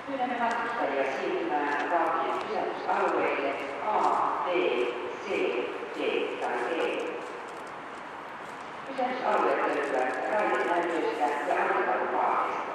Pyydämme matkustajia siirtymään rautien pysähdysalueille A, B, C, D tai E. Pysähdysalueet löytyvät raidenäytöistä ja autokalupaakista.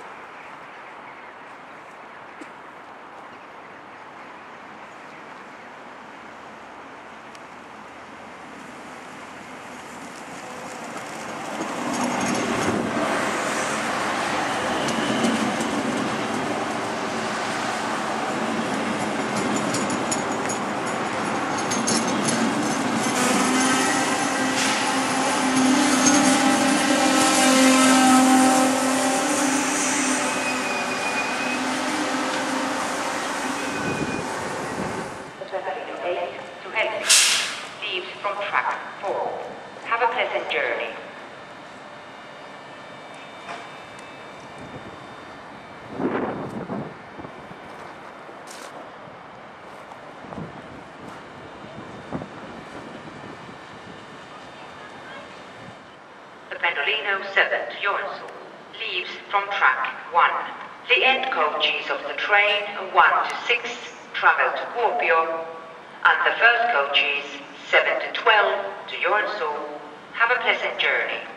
To Helsinki, leaves from track 4. Have a pleasant journey. The Pendolino 7 to Joensuu leaves from track 1. The end coaches of the train 1 to 6 travel to Kuopio, and the first coaches 7 to 12 to Joensuu. Have a pleasant journey.